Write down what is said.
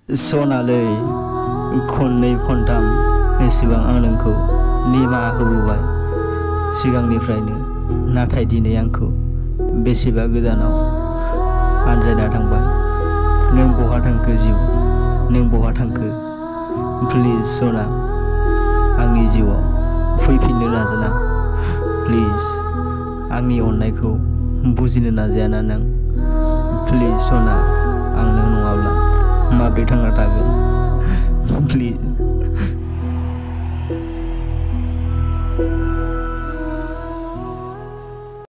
सनालै खननै खनथाम एसेबां आं नोंखौ निमाहा होबोबाय सिगांनिफ्रायनो, नाथाय दिनै आंखौ बेसेबा गोजानाव आनज्रायना थांबाय। नों बहा थांखो जिउ, नों बहा थांखो? प्लिज सना, आंनि जिउआव फैफिननो नाजाना। प्लिज आंनि अननायखौ बुजिनो नाजायाना नों? प्लिज सना, आं नों नङाब्ला माब्रै थांना थागोन?